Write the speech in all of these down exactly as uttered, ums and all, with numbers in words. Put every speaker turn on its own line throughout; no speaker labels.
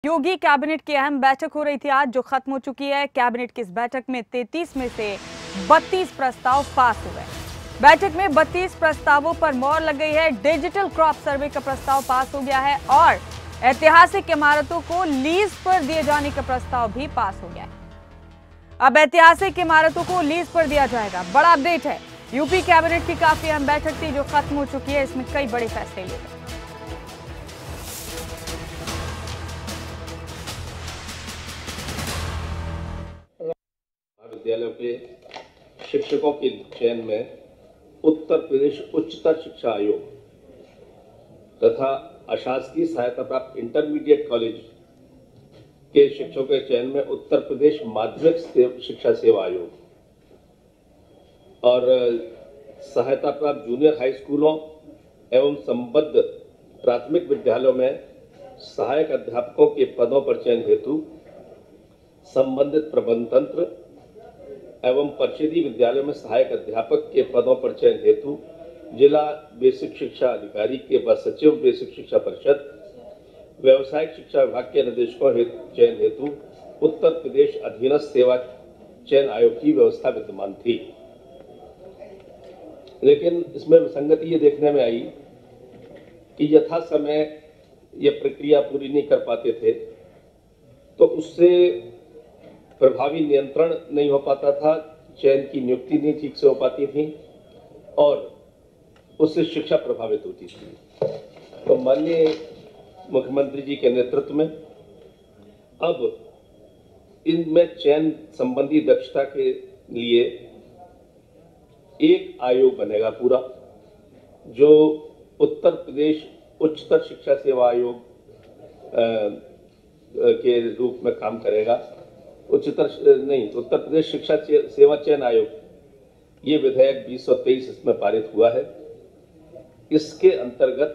योगी cabinet की अहम बैठक हो रही थी आज, जो खत्म हो चुकी है। कैबिनेट की इस बैठक में तैंतीस में से बत्तीस प्रस्ताव पास हो गए। बैठक में बत्तीस प्रस्तावों पर मोहर लग गई है। डिजिटल क्रॉप सर्वे का प्रस्ताव पास हो गया है और ऐतिहासिक इमारतों को लीज पर दिए जाने का प्रस्ताव भी पास हो गया है। अब ऐतिहासिक इमारतों को लीज पर दिया जाएगा। बड़ा अपडेट है। यूपी कैबिनेट की काफी अहम बैठक थी जो खत्म हो चुकी है। इसमें कई बड़े फैसले लिए गए।
विद्यालयों के शिक्षकों के चयन में उत्तर प्रदेश उच्चतर शिक्षा आयोग तथा अशासकीय सहायता प्राप्त इंटरमीडिएट कॉलेज के शिक्षकों के चयन में उत्तर प्रदेश माध्यमिक शिक्षा सेवा आयोग और सहायता प्राप्त जूनियर हाई स्कूलों एवं संबद्ध प्राथमिक विद्यालयों में सहायक अध्यापकों के पदों पर चयन हेतु संबंधित प्रबंध तंत्र एवं परिषदीय विद्यालयों में सहायक अध्यापक के पदों पर चयन हेतु जिला बेसिक शिक्षा अधिकारी के व सचिव बेसिक शिक्षा परिषद, व्यावसायिक शिक्षा विभाग के निर्देशकों चयन हेतु उत्तर प्रदेश अधीनस्थ सेवा चयन आयोग की व्यवस्था विद्यमान थी। लेकिन इसमें विसंगति ये देखने में आई कि यथा समय यह प्रक्रिया पूरी नहीं कर पाते थे, तो उससे प्रभावी नियंत्रण नहीं हो पाता था, चयन की नियुक्ति नहीं ठीक से हो पाती थी और उससे शिक्षा प्रभावित होती थी। तो माननीय मुख्यमंत्री जी के नेतृत्व में अब इनमें चयन संबंधी दक्षता के लिए एक आयोग बनेगा पूरा, जो उत्तर प्रदेश उच्चतर शिक्षा सेवा आयोग के रूप में काम करेगा। उच्चतर नहीं उत्तर प्रदेश शिक्षा सेवा चयन आयोग, ये विधेयक बीस सौ तेईस इसमें पारित हुआ है। इसके अंतर्गत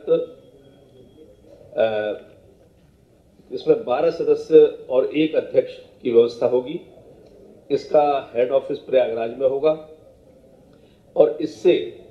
इसमें बारह सदस्य और एक अध्यक्ष की व्यवस्था होगी। इसका हेड ऑफिस प्रयागराज में होगा और इससे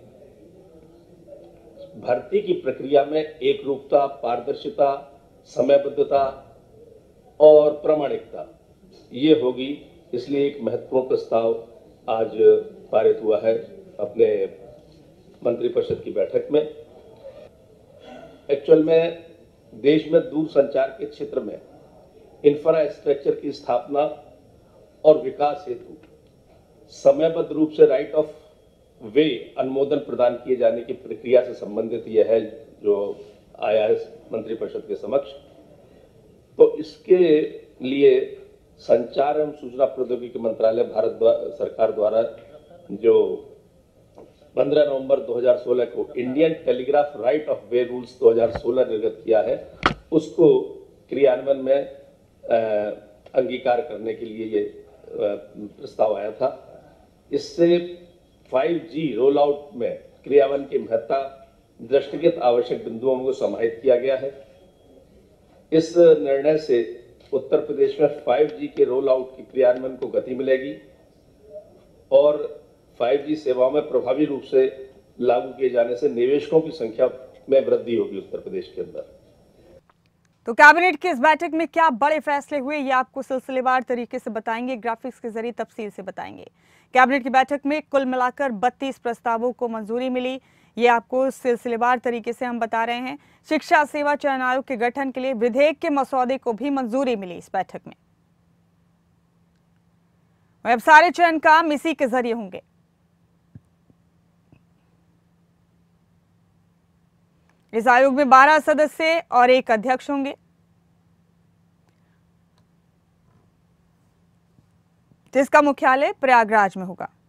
भर्ती की प्रक्रिया में एकरूपता, पारदर्शिता, समयबद्धता और प्रामाणिकता ये होगी। इसलिए एक महत्वपूर्ण प्रस्ताव आज पारित हुआ है अपने मंत्रिपरिषद की बैठक में। एक्चुअल में देश में दूरसंचार के क्षेत्र में इंफ्रास्ट्रक्चर की स्थापना और विकास हेतु समयबद्ध रूप से राइट ऑफ वे अनुमोदन प्रदान किए जाने की प्रक्रिया से संबंधित यह है जो आया है मंत्रिपरिषद के समक्ष। तो इसके लिए संचार एवं सूचना प्रौद्योगिकी मंत्रालय भारत द्वारा, सरकार द्वारा जो पंद्रह नवंबर दो हज़ार सोलह को Indian Telegraph right of way rules दो हज़ार सोलह निर्गत किया है, उसको क्रियान्वयन में अंगीकार करने के लिए ये प्रस्ताव आया था। इससे फाइव जी रोल आउट में क्रियान्वयन की महत्ता दृष्टिगत आवश्यक बिंदुओं को समाहित किया गया है। इस निर्णय से उत्तर प्रदेश में फाइव जी के रोल आउट की क्रियान्वयन को गति मिलेगी और फाइव जी सेवाओं में प्रभावी रूप से लागू किए जाने से निवेशकों की संख्या में वृद्धि होगी उत्तर प्रदेश के अंदर।
तो कैबिनेट की इस बैठक में क्या बड़े फैसले हुए, ये आपको सिलसिलेवार तरीके से बताएंगे, ग्राफिक्स के जरिए तफसील से बताएंगे। कैबिनेट की बैठक में कुल मिलाकर बत्तीस प्रस्तावों को मंजूरी मिली, ये आपको सिलसिलेवार तरीके से हम बता रहे हैं। शिक्षा सेवा चयन आयोग के गठन के लिए विधेयक के मसौदे को भी मंजूरी मिली इस बैठक में। अब सारे चयन काम इसी के जरिए होंगे। इस आयोग में बारह सदस्य और एक अध्यक्ष होंगे, जिसका मुख्यालय प्रयागराज में होगा।